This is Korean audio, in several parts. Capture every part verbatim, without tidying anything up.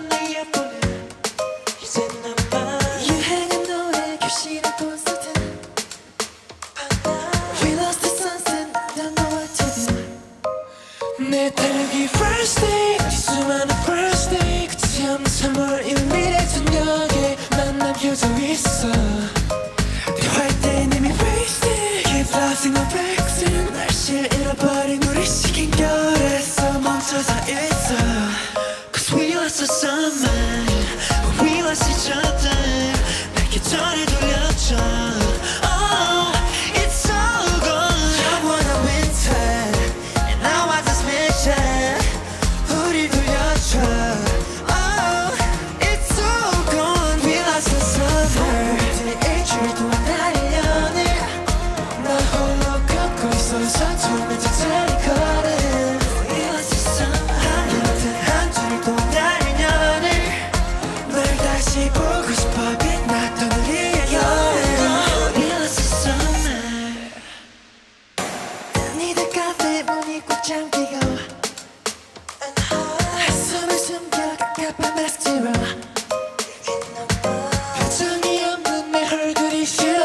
내 예뻐는 이젠 나만 유행한 노래 교실에 콘서트 We lost the sunset don't know what to do 내 달기 first day 네 수많은 first day 끝이 없는 삼월 일일의 저녁에 만남 켜져 있어 대화할 땐 이미 wasted Keep losing no vaccine 날씨를 잃어버린 우리 시킨 결에서 멈춰서 있어 Cause we lost the summer But we lost each other 내게 전해 돌려줘 Oh, it's all gone 영원한 winter And now I just miss you 우리 돌려줘 Oh, it's all gone We lost the summer 일주일 동안 나를 연애 나 홀로 걷고 있어 서투른 자리 걸음 We lost the summer 여튼 한 주일 동안 나를 연애 널 다시 보고 싶어 빛났던 우리의 여름 We lost the summer 니들 카페 문이 꽉 잠기고 한숨을 숨겨 갑갑한 마스크로 표정이 없는 내 얼굴이 싫어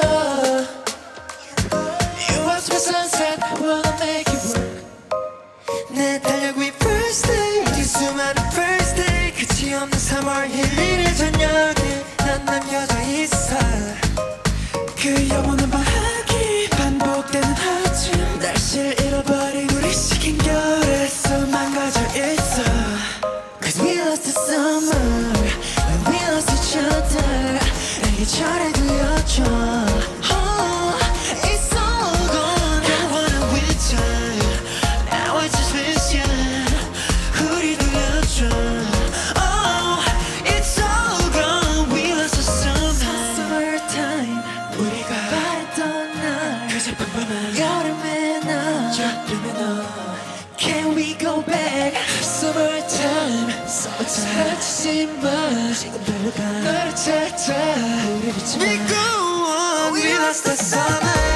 You watch my sunset, wanna make it work 내 달력 위 first day 네 수많은 first day 끝이 없는 삼월 일일의 저녁에 난 남겨져 있어 그 영원한 방학이 반복되는 아침 날씨를 잃어버린 우리 시킨 결에서 망가져 있어 Cause we lost the summer When we lost each other 내게 전해 들려줘 Oh, it's all gone 영원한 winter Now I just miss you 우리 돌려줘 Oh, it's all gone We lost the summer Summertime 우리가 바랬던 날 그저 평범한 여름의 날 여름의 날 Can we go back Summertime Summertime 하지 마 지금 별로 가 너를 찾아 우리 빛이 믿고 on We lost the summer